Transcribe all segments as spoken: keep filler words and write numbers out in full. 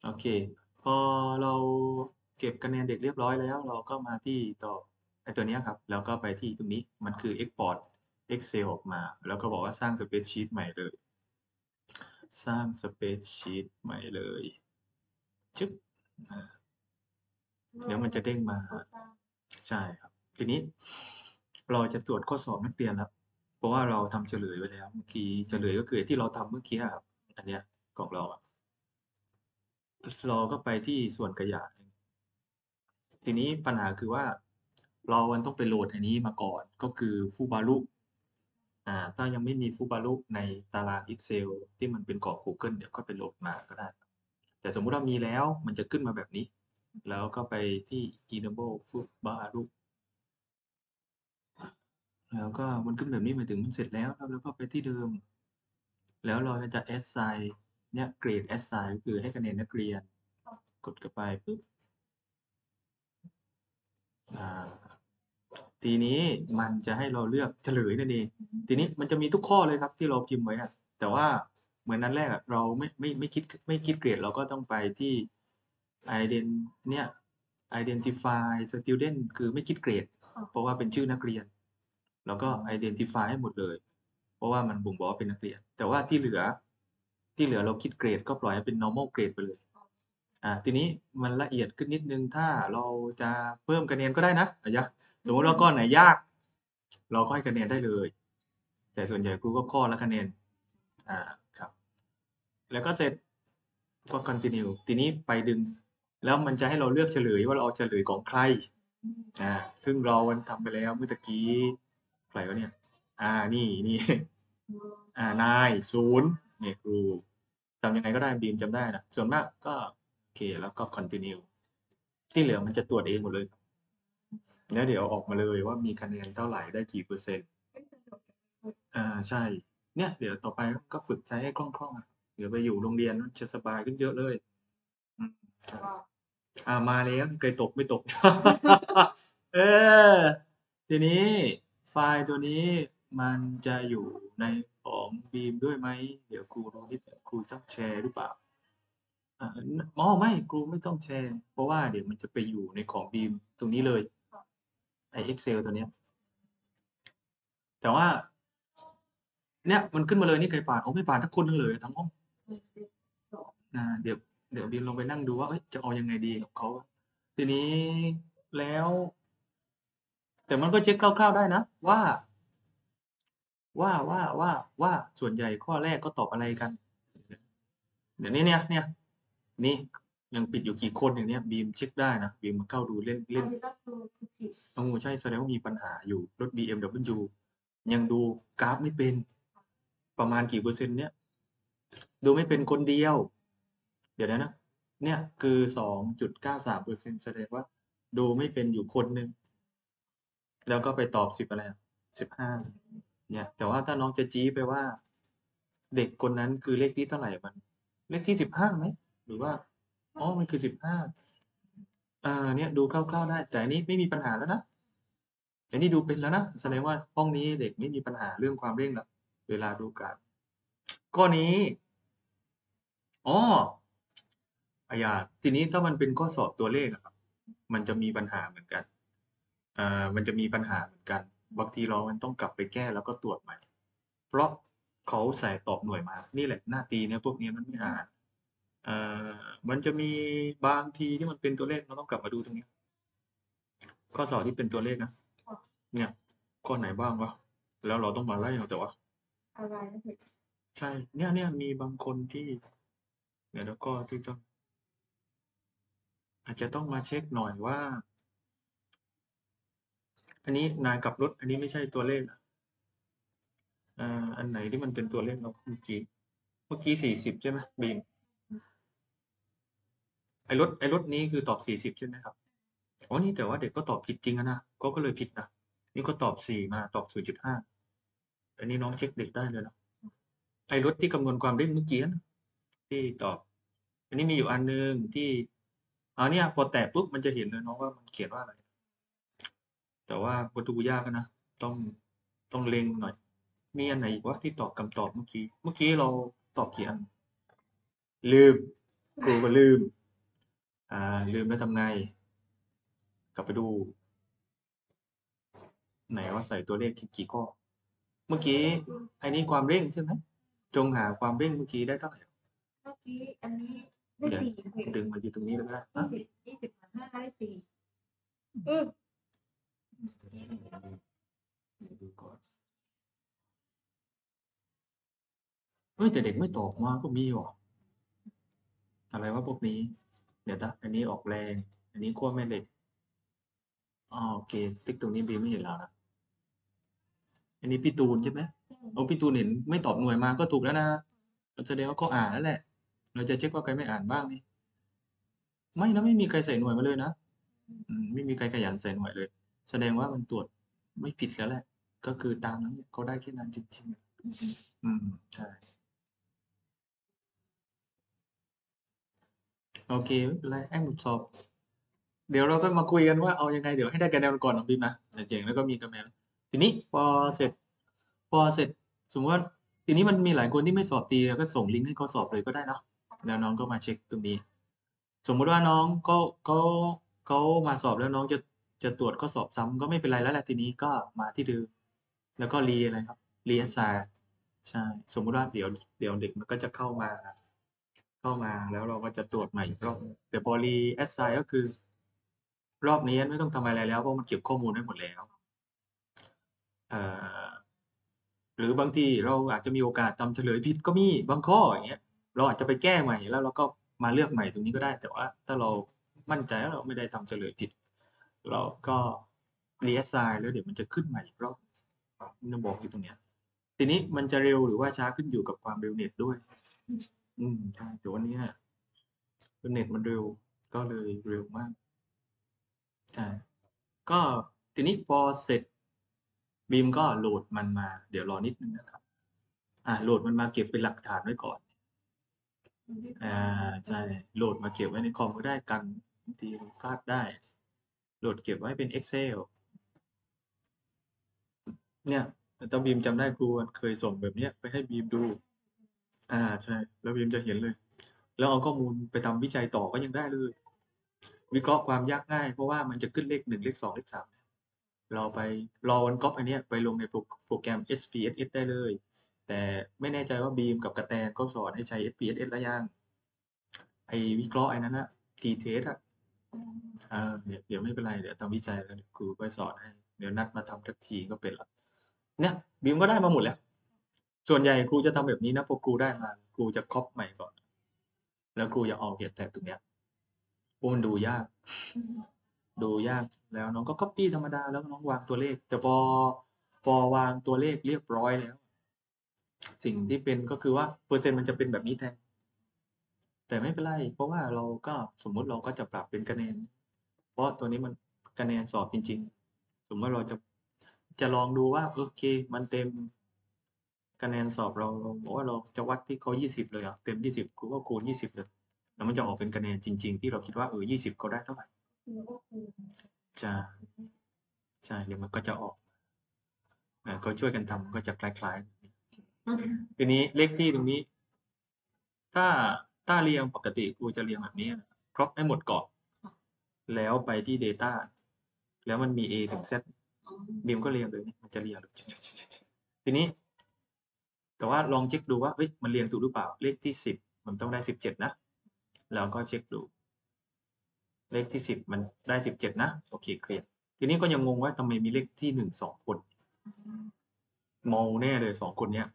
โอเค พอเราเก็บคะแนนเด็กเรียบร้อยแล้ว เราก็มาที่ต่อ ไอ้ตัวเนี้ยครับ แล้วก็ไปที่ตรงนี้ มันคือ Export Excel ออกมา แล้วก็บอกว่าสร้าง Spreadsheet ใหม่เลย สร้าง Spreadsheet ใหม่เลย ชึบ อา เดี๋ยวมันจะเด้งมา ใช่ครับ ทีนี้ เราจะตรวจข้อสอบนักเรียนแล้ว เพราะว่าเราทำเฉลยไว้แล้ว เมื่อกี้เฉลย ก็คือไอ้ที่เราทำเมื่อกี้อะครับ อันเนี้ยของเราอะ เราก็ไปที่ส่วนขยาย ทีนี้ปัญหาคือว่า เรามันต้องไปโหลดอันนี้มาก่อน ก็คือ Fubaru อ่า ถ้ายังไม่มี Fubaru ในตาราง Excel ที่มันเป็นกรอกกูเกิล เดี๋ยวค่อยไปโหลดมาก็ได้ แต่สมมุติว่ามีแล้ว มันจะขึ้นมาแบบนี้ แล้วก็ไปที่ Enable Fubaru แล้วก็มันขึ้นแบบนี้ หมายถึงมันเสร็จแล้วครับ แล้วก็ไปที่เดิม แล้วเราจะ assign เนี่ย เกรด assign ก็คือให้คะแนนนักเรียน กดเข้าไปปุ๊บ อ่า ทีนี้มันจะให้เราเลือกเฉลยนั่นเอง ทีนี้มันจะมีทุกข้อเลยครับที่เราพิมพ์ไว้อะ แต่ว่าเหมือนอันแรกอะเราไม่ ไม่ ไม่คิด ไม่คิดเกรด เราก็ต้องไปที่ iden เนี่ย identify student คือไม่คิดเกรด เพราะว่าเป็นชื่อนักเรียน แล้วก็ identify ให้หมดเลย เพราะว่ามันบ่งบอกว่าเป็นนักเรียน แต่ว่าที่เหลือ ที่เหลือเราคิดเกรด ก็ปล่อยให้เป็น normal grade ไปเลย อ่า ทีนี้มันละเอียดขึ้นนิดหนึ่ง ถ้าเราจะเพิ่มคะแนนก็ได้นะ อะยะ สมมุติว่าข้อไหนยาก เราก็ให้คะแนนได้เลย แต่ส่วนใหญ่ครูก็ข้อละคะแนน อ่า ครับ แล้วก็เสร็จ ก็ continue ทีนี้ไปดึง แล้วมันจะให้เราเลือกเฉลยว่า เราเอาเฉลยของใคร อ่า ซึ่งเรามันทำไปแล้วเมื่อตะกี้ ใครวะเนี่ย อ่า นี่ นี่ อ่า นาย ศูนย์ นี่ครู ทำยังไงก็ได้ บีมจำได้นะ ส่วนมากก็ โอเค แล้วก็ continue ที่เหลือมันจะตรวจเองหมดเลย แล้วเดี๋ยวออกมาเลยว่ามีคะแนนเท่าไร ได้กี่เปอร์เซ็นต์ อา ใช่ เนี่ยเดี๋ยวต่อไปก็ฝึกใช้ให้คล่อง ๆ อะ เดี๋ยวไปอยู่โรงเรียนจะสบายขึ้นเยอะเลย อืม ครับ อ่า มาแล้ว เคยตกไม่ตก เออ ทีนี้ไฟล์ตัวนี้มันจะอยู่ในของบีมด้วยไหม? เดี๋ยวครูดูนิดหนึ่ง ครูต้องแชร์หรือเปล่า? อ่า น อ๋อ ไม่ ครูไม่ต้องแชร์ เพราะว่าเดี๋ยวมันจะไปอยู่ในของบีมตรงนี้เลย ไอ้ Excel ตัวเนี้ย แต่ว่า เนี่ยมันขึ้นมาเลย นี่ใครผ่าน อ๋อ ไม่ผ่านสักคนหนึ่งเลยทั้งห้อง อ่า เดี๋ยว เดี๋ยวบีมลองไปนั่งดูว่า เฮ้ย จะเอายังไงดีกับเขาอะ ทีนี้แล้ว แต่มันก็เช็กคร่าว ๆ ได้นะว่า ว่า ว่า ว่า ว่าส่วนใหญ่ข้อแรกก็ตอบอะไรกัน เดี๋ยวนี้เนี่ย เนี่ย นี่ยังปิดอยู่กี่คน อย่างเงี้ย บีมเช็กได้นะ บีมเข้าดูเล่น เล่น เออ ใช่ แสดงว่ามีปัญหาอยู่ รถ บีเอ็มดับเบิลยู ยังดูกราฟไม่เป็น ประมาณกี่เปอร์เซ็นต์เนี่ย ดูไม่เป็นคนเดียว เดี๋ยวนะ เนี่ยคือ สองจุดเก้าสามเปอร์เซ็นต์ แสดงว่าดูไม่เป็นอยู่คนหนึ่ง แล้วก็ไปตอบ สิบ อะไรอะ สิบห้า เนี่ย แต่ว่าถ้าน้องจะจี้ไปว่า เด็กคนนั้นคือเลขที่เท่าไร มันเลขที่ สิบห้า ไหม? หรือว่า อ๋อ มันคือ สิบห้า อ่า เนี่ยดูคร่าว ๆ ได้ แต่อันนี้ไม่มีปัญหาแล้วนะ อันนี้ดูเป็นแล้วนะ แสดงว่าห้องนี้เด็กไม่มีปัญหาเรื่องความเร่งแล้ว เวลาดูกราฟ ข้อนี้ อ๋อ อะยา ทีนี้ถ้ามันเป็นข้อสอบตัวเลขอะครับ มันจะมีปัญหาเหมือนกัน อ่า มันจะมีปัญหาเหมือนกัน บางทีเรามันต้องกลับไปแก้แล้วก็ตรวจใหม่ เพราะเขาใส่ตอบหน่วยมา นี่แหละหน้าตีเนี่ย พวกนี้มันไม่อ่าน เอ่อ มันจะมีบางทีที่มันเป็นตัวเลข เราต้องกลับมาดูตรงนี้ ข้อสอบที่เป็นตัวเลขนะ เนี่ย ข้อไหนบ้างวะ แล้วเราต้องมาไล่เอาแต่ว่า ใช่ เนี่ย ๆ มีบางคนที่ เดี๋ยว แล้วก็ที่ต้อง อาจจะต้องมาเช็กหน่อยว่า อันนี้นายขับรถ อันนี้ไม่ใช่ตัวเลขนะ อา อันไหนที่มันเป็นตัวเลขเนาะเมื่อกี้ เมื่อกี้ สี่สิบ ใช่ไหมบีม? ไอ้รถ ไอ้รถนี้คือตอบ สี่สิบ ใช่ไหมครับ? อ๋อ นี่แต่ว่าเด็กก็ตอบผิดจริงอะนะ เขาก็เลยผิดนะ นี่ก็ตอบ สี่ มา ตอบ ศูนย์จุดห้า อันนี้น้องเช็กเด็กได้เลยนะ ไอ้รถที่คำนวณความเร่งเมื่อกี้นะ ที่ตอบ อันนี้มีอยู่อันหนึ่งที่ อ๋อ เนี่ยพอแตะปุ๊บ มันจะเห็นเลยเนาะว่ามันเขียนว่าอะไร แต่ว่าก็ดูยากอะนะ ต้อง ต้องเล็งหน่อย มีอันไหนอีกวะที่ตอบคำตอบเมื่อกี้ เมื่อกี้เราตอบกี่อัน ลืมครูก็ลืม อ่า ลืมแล้วทำไง กลับไปดู ไหนว่าใส่ตัวเลขกี่ข้อ เมื่อกี้ไอ้นี่ความเร่งใช่ไหม จงหาความเร่งเมื่อกี้ได้เท่าไหร่เมื่อกี้อันนี้ได้เดี๋ยวสี่สิบดึงมาอยู่ตรงนี้เลยนะยี่สิบ ยี่สิบหารห้าได้สี่เออดูก่อน เฮ้ย แต่เด็กไม่ตอบมาก็มีว่ะ อะไรวะพวกนี้ เดี๋ยวนะ อันนี้ออกแรง อันนี้ขั้วแม่เหล็ก อ๋อ โอเค ติ๊กตรงนี้บีมไม่เห็นแล้วนะ อันนี้พี่ตูนใช่ไหม โอ้ พี่ตูนเห็นไม่ตอบหน่วยมาก็ถูกแล้วนะ ก็แสดงว่าเขาอ่านแล้วแหละ เราจะเช็คว่าใครไม่อ่านบ้างนี่ ไม่นะ ไม่มีใครใส่หน่วยมาเลยนะ อืม ไม่มีใครขยันใส่หน่วยเลย แสดงว่ามันตรวจไม่ผิดแล้วแหละ ก็คือตามนั้นเนี่ยเขาได้แค่นั้นจริงๆ อืม ใช่ โอเค ไม่เป็นไร แอ้งหมดสอบ เดี๋ยวเราก็มาคุยกันว่าเอายังไง เดี๋ยวให้ได้คะแนนก่อนน้องบีมนะ แต่เจ๋งแล้วก็มีคะแนน ทีนี้พอเสร็จ พอเสร็จ สมมุติว่า ทีนี้มันมีหลายคนที่ไม่สอบตรี เราก็ส่งลิงก์ให้เขาสอบเลยก็ได้เนาะ แล้วน้องก็มาเช็กตรงนี้ สมมุติว่าน้องเขา เขา เขามาสอบแล้วน้องจะ จะตรวจข้อสอบซ้ำก็ไม่เป็นไรแล้วแหละ ทีนี้ก็มาที่เดิม แล้วก็ re อะไรครับ reassign ใช่ สมมุติว่าเดี๋ยว เดี๋ยวเด็กมันก็จะเข้ามา เข้ามาแล้วเราก็จะตรวจใหม่อีกรอบ แต่พอ reassign ก็คือ รอบนี้ไม่ต้องทำอะไรแล้ว เพราะมันเก็บข้อมูลไว้หมดแล้ว เอ่อ หรือบางทีเราอาจจะมีโอกาสทำเฉลยผิดก็มี บางข้อ อย่างเงี้ย เราอาจจะไปแก้ใหม่ แล้วเราก็มาเลือกใหม่ตรงนี้ก็ได้ แต่ว่าถ้าเรามั่นใจว่าเราไม่ได้ทำเฉลยผิด เราก็ reassign แล้วเดี๋ยวมันจะขึ้นใหม่อีกรอบ มันจะบอกอยู่ตรงเนี้ย ทีนี้มันจะเร็วหรือว่าช้าขึ้นอยู่กับความเร็วเน็ตด้วย อืม ใช่ แต่วันเนี้ย คือเน็ตมันเร็ว ก็เลยเร็วมาก ใช่ ก็ทีนี้พอเสร็จ บีมก็โหลดมันมา เดี๋ยวรอนิดหนึ่งนะครับ อ่า โหลดมันมาเก็บเป็นหลักฐานไว้ก่อน อา ใช่ โหลดมาเก็บไว้ในคอมก็ได้ กัน บางทีมันพลาดได้ โหลดเก็บไว้เป็น Excel เนี่ย แต่ถ้าบีมจำได้ครูอะเคยส่งแบบเนี้ยไปให้บีมดู อา ใช่ แล้วบีมจะเห็นเลย แล้วเอาข้อมูลไปทำวิจัยต่อก็ยังได้เลย วิเคราะห์ความยากง่าย เพราะว่ามันจะขึ้นเลข หนึ่ง เลข สอง เลข สาม เราไป เรามันก๊อบอันเนี้ยไปลงในโปร โปรแกรม เอส พี เอส เอส ได้เลย แต่ไม่แน่ใจว่าบีมกับกระแตนเขาสอนให้ใช้ เอส พี เอส เอส หรือยัง ไอ้วิเคราะห์ไอ้นั้นน่ะ t-test อะ เออ เดี๋ยว เดี๋ยวไม่เป็นไร เดี๋ยวทำวิจัยแล้วเดี๋ยวครูค่อยสอนให้ เดี๋ยวนัดมาทำสักทีก็เป็นแล้ว เนี่ยบีมก็ได้มาหมดแล้ว ส่วนใหญ่ครูจะทำแบบนี้นะ พอครูได้มาครูจะก๊อบใหม่ก่อน แล้วครูจะเอาเขียนแท็กตรงเนี้ย เพราะมันดูยาก ดูยาก แล้วน้องก็ก๊อบปี้ธรรมดา แล้วน้องวางตัวเลข แต่พอ พอวางตัวเลขเรียบร้อยแล้ว สิ่งที่เป็นก็คือว่าเปอร์เซ็นต์มันจะเป็นแบบนี้แทน แต่ไม่เป็นไร เพราะว่าเราก็ สมมุติเราก็จะปรับเป็นคะแนน เพราะตัวนี้มันคะแนนสอบจริง ๆ สมมุติเราจะ จะลองดูว่า โอเค มันเต็ม คะแนนสอบเรา เราบอกว่าเราจะวัดที่เขา ยี่สิบ เลยเหรอ เต็ม ยี่สิบ ครูก็คูณ ยี่สิบ เลย แล้วมันจะออกเป็นคะแนนจริง ๆ ที่เราคิดว่า เออ ยี่สิบ เขาได้เท่าไร ใช่ ใช่ เดี๋ยวมันก็จะออก อ่า ก็ช่วยกันทำก็จะคล้าย ๆ ทีนี้เลขที่ตรงนี้ ถ้า ถ้าเรียงปกติครูจะเรียงแบบนี้ ก๊อบให้หมดก่อน แล้วไปที่ data แล้วมันมี A ถึง Z บีมก็เรียงเลย มันจะเรียง ทีนี้ แต่ว่าลองเช็กดูว่า เฮ้ย มันเรียงถูกหรือเปล่า เลขที่ สิบ มันต้องได้ สิบเจ็ด นะ เราก็เช็กดู เลขที่ สิบ มันได้ สิบเจ็ด นะ โอเค เคลียร์ ทีนี้ก็ยังงงว่าทำไมมีเลขที่ หนึ่ง สอง คน เมาแน่เลย สอง คนเนี้ย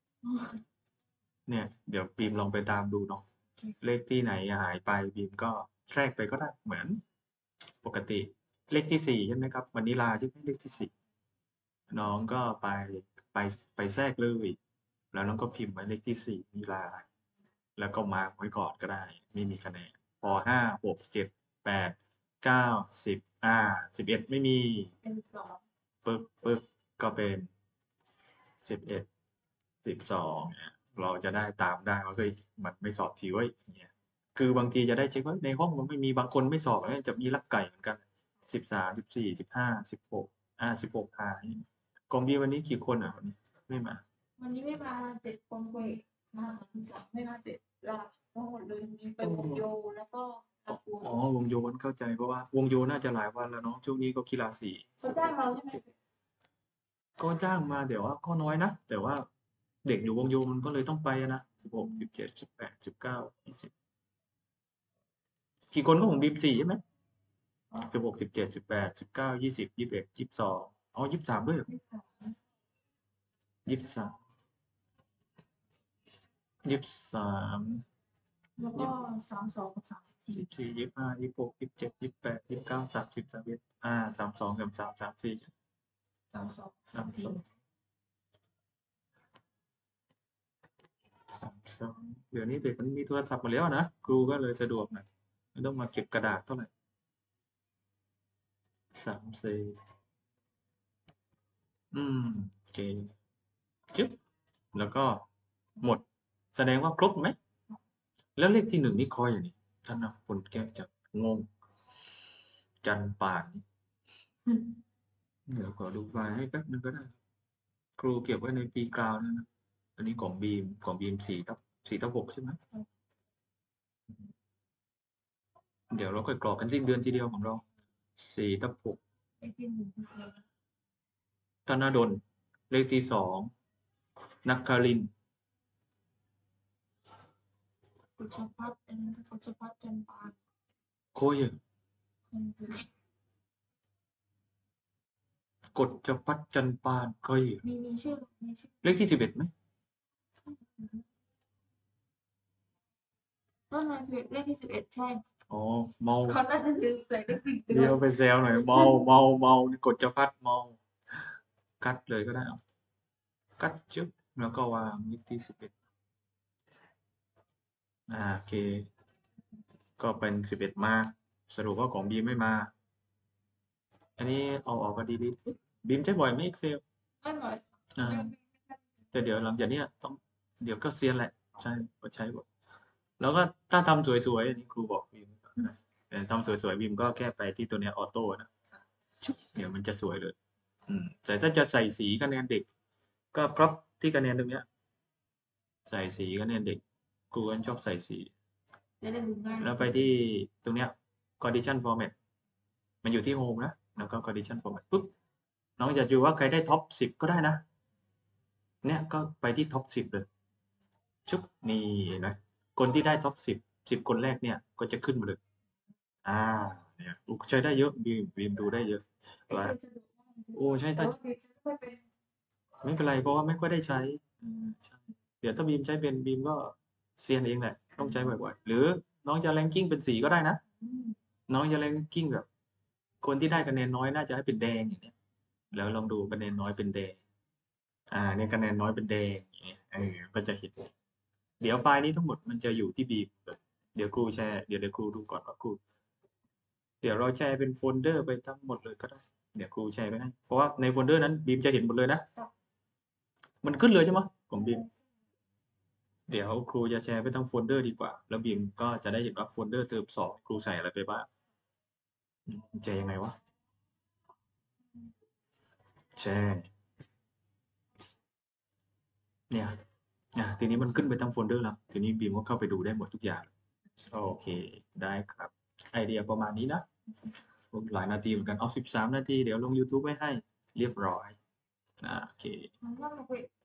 เนี่ย เดี๋ยวบีมลองไปตามดูเนาะ เลขที่ไหนหายไปบีมก็แทรกไปก็ได้ เหมือนปกติ เลขที่ สี่ ใช่ไหมครับ วานิลลาใช่ไหมเลขที่ สี่ น้องก็ไป ไป ไปแทรกเลย แล้วน้องก็พิมพ์ไว้เลขที่ สี่ วานิลลา แล้วก็มาร์กไว้ก่อนก็ได้ ไม่มีคะแนน พอ ห้า หก เจ็ด แปด เก้า สิบ อา สิบเอ็ด ไม่มี ปึ๊บ ๆ ก็เป็น สิบเอ็ด สิบสอง เงี้ย เราจะได้ตามได้ว่า เฮ้ย มันไม่สอบทีเว้ย อย่างเงี้ย คือบางทีจะได้เช็กว่าในห้องมันไม่มี บางคนไม่สอบ แล้วจะมีลักไก่เหมือนกัน สิบสาม สิบสี่ สิบห้า สิบหก อา สิบหก หาย ของบีมวันนี้กี่คนอะวันนี้ ไม่มา? วันนี้ไม่มา เจ็ด คนคุย มา สอง ไม่มา เจ็ด รอบทั้งหมดเลยมีไปวงโยแล้วก็อากูอ๋อวงโยนเข้าใจเพราะว่าวงโยน่าจะหลายวันแล้วเนาะช่วงนี้ก็กีฬาสีเขาจ้างเราใช่ไหมก็จ้างมาแต่ว่าก็น้อยนะ แต่ว่าเด็กอยู่วงโยมันก็เลยต้องไปอะนะสิบหกสิบเจ็ดสิบแปดสิบเก้ายี่สิบกี่คนก็ผมบีมสี่ใช่ไหมสิบหกสิบเจ็ดสิบแปดสิบเก้ายี่สิบยี่สิบเอ็ดยี่สิบสองอ๋อยี่สิบสามด้วยยี่สิบสามยี่สิบสามแล้วก็สามสองกับสามสิบสี่ยี่สิบสี่ยี่สิบห้ายี่สิบหกยี่สิบเจ็ดยี่สิบแปดยี่สิบเก้าสามสิบสามเอ็ดอ่าสามสองสามสามสามสี่สามสองสาสามมสี่สองสามสองเดี๋ยวนี้เด็กมันมีโทรศัพท์หมาแล้วนะครูก็เลยสะดวกหน่อยไม่ต้องมาเก็บกระดาษเท่าไหร่สามสี่อืมโอเคจึ๊บแล้วก็หมดแสดงว่าครบไหมแล้วเลขที่หนึ่งนี่คอยอย่างนี้ท่านนะคนแก้วจะงงจันป่านนี่เดี๋ยวขอดูไฟล์ให้แป๊บนึงก็ได้ครูเก็บไว้ในปีกราวนั่นนะอันนี้ของบีมของบีมสี่ทับสี่ทับหกใช่ไหมเดี๋ยวเราค่อยกรอกกันสิ้นเดือนทีเดียวของเราสี่ทับหกไอ้ที่หนึ่งคืออะไรธนดลเลขที่สองนักคารินทร์กุชพัฒน์อันนั้นกุชพัฒน์จันปานโคยคนดูกฎจพัฒน์จันปานโคยมีมีชื่อมีชื่อเลขที่สิบเอ็ดไหมนั่นมันคือเลขที่สิบเอ็ดใช่อ๋อเมาเขาน่าจะลืมใส่เลขสี่ตัวเดียวไปแซวหน่อยเมาเมาเมานี่กฎจพัฒน์เมากัดเลยก็ได้เอากัดจึ๊บแล้วก็วางเลขที่สิบเอ็ดอ่าโอเค ก็เป็นสิบเอ็ดมาสรุปว่าของบีมไม่มา อันนี้เอาออกก็ดีดีบีมใช้บ่อยไหม Excel ไม่หมดอ่า แต่เดี๋ยวหลังจากเนี้ยต้องเดี๋ยวก็เซียนแหละ ใช่ก็ใช้บ่อยแล้วก็ถ้าทำสวยๆอันนี้ครูบอกบีมนะแต่ทำสวยๆบีมก็แค่ไปที่ตัวเนี้ยออโต้นะชุบเดี๋ยวมันจะสวยเลย อืมแต่ถ้าจะใส่สีคะแนนเด็ก ก็ครอบที่คะแนนตรงเนี้ย ใส่สีคะแนนเด็กครูก็ชอบใส่สีจะได้ดูง่ายแล้วไปที่ตรงเนี้ย condition format มันอยู่ที่ home นะ แล้วก็ condition format ปุ๊บน้องจะดูว่าใครได้ท็อปสิบก็ได้นะ เนี่ยก็ไปที่ท็อปสิบเลย ชุบนี่นะคนที่ได้ท็อปสิบสิบคนแรกเนี่ยก็จะขึ้นมาเลย อ่า เนี่ยใช้ได้เยอะบีมบีมดูได้เยอะว่าโอ้ใช่แต่ถ้าว่าไม่เป็นไม่เป็นไรเพราะว่าไม่ค่อยได้ใช้อืมใช่เดี๋ยวถ้าบีมใช้เป็นบีมก็เซียนเองแหละต้องใช้บ่อยๆหรือน้องจะแรงกิ้งเป็นสีก็ได้นะอืมน้องจะแรงกิ้งแบบ คนที่ได้คะแนนน้อยน่าจะให้เป็นแดงอย่างเงี้ยแล้วลองดูคะแนนน้อยเป็นแดง อ่าเนี่ยคะแนนน้อยเป็นแดงอย่างเงี้ยเออก็จะเห็นเดี๋ยวไฟล์นี้ทั้งหมดมันจะอยู่ที่บีมเดี๋ยวครูแชร์เดี๋ยวเดี๋ยวครูดูก่อนว่าครูเดี๋ยวเราแชร์เป็นโฟลเดอร์ไปทั้งหมดเลยก็ได้เดี๋ยวครูแชร์ไปให้เพราะว่าในโฟลเดอร์นั้นบีมจะเห็นหมดเลยนะ มันขึ้นเลยใช่ไหมของบีมเดี๋ยวครูจะแชร์ไปทั้งโฟลเดอร์ดีกว่า แล้วบีมก็จะได้เห็นว่าโฟลเดอร์เทอมสองครูใส่อะไรไปบ้างอืมแชร์ยังไงวะแชร์เนี่ยอ่ะทีนี้มันขึ้นไปทั้งโฟลเดอร์แล้วทีนี้บีมก็เข้าไปดูได้หมดทุกอย่างโอเคได้ครับ ไอเดียประมาณนี้นะหลายนาทีเหมือนกันเอาสิบสามนาทีเดี๋ยวลง YouTube ไว้ให้เรียบร้อยอ่าโอเคมันว่ามันเป็น